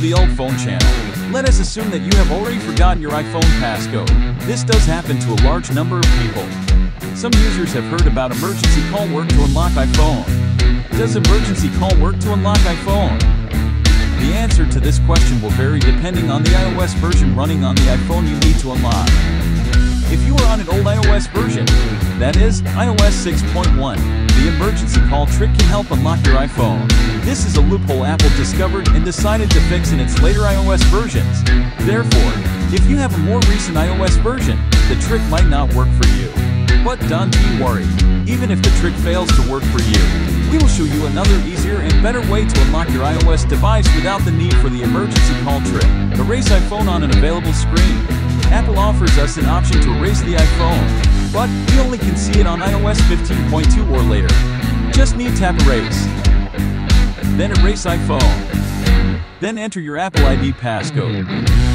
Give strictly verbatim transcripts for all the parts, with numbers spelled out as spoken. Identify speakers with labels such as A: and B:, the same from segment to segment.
A: the old phone channel. Let us assume that you have already forgotten your iPhone passcode. This does happen to a large number of people. Some users have heard about emergency call work to unlock iPhone. Does emergency call work to unlock iPhone? The answer to this question will vary depending on the iOS version running on the iPhone you need to unlock. If you are on an old iOS version, that is, iOS six point one, the emergency call trick can help unlock your iPhone. This is a loophole Apple discovered and decided to fix in its later iOS versions. Therefore, if you have a more recent iOS version, the trick might not work for you. But don't be worried. Even if the trick fails to work for you, we will show you another easier and better way to unlock your iOS device without the need for the emergency call trick. Erase iPhone on an available screen. Apple offers us an option to erase the iPhone, but we only can see it on iOS fifteen point two or later. Just need tap erase. Then erase iPhone. Then enter your Apple I D passcode.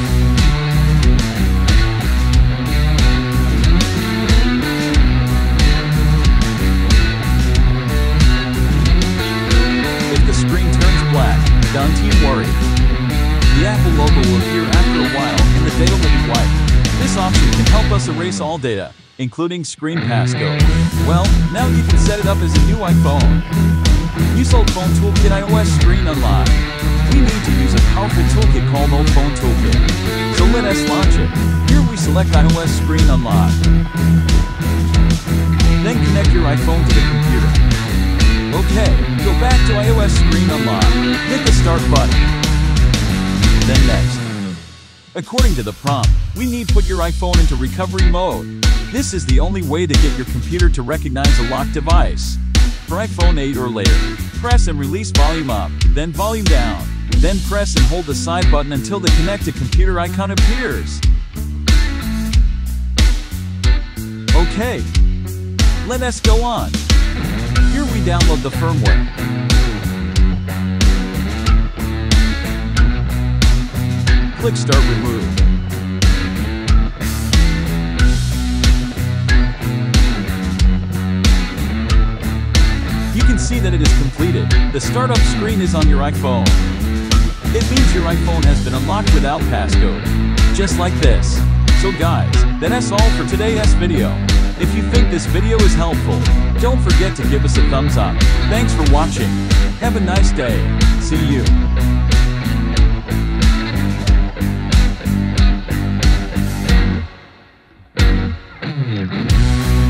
A: If the screen turns black, don't worry. The Apple logo will appear after a while and the data will be white. This option can help us erase all data, including screen passcode. Well, now you can set it up as a new iPhone. Use Old Phone Toolkit iOS Screen Unlock. We need to use a powerful toolkit called Old Phone Toolkit. So let us launch it. Here we select iOS Screen Unlock. Then connect your iPhone to the computer. Okay, go back to iOS Screen Unlock. Hit the Start button. Then Next. According to the prompt, we need to put your iPhone into recovery mode. This is the only way to get your computer to recognize a locked device. For iPhone eight or later, press and release volume up, then volume down. Then press and hold the side button until the connected computer icon appears. Okay, let us go on. Here we download the firmware. Click Start Remove. You can see that it is completed. The startup screen is on your iPhone. It means your iPhone has been unlocked without passcode. Just like this. So guys, that's all for today's video. If you think this video is helpful, don't forget to give us a thumbs up. Thanks for watching. Have a nice day. See you.
B: Mm-hmm.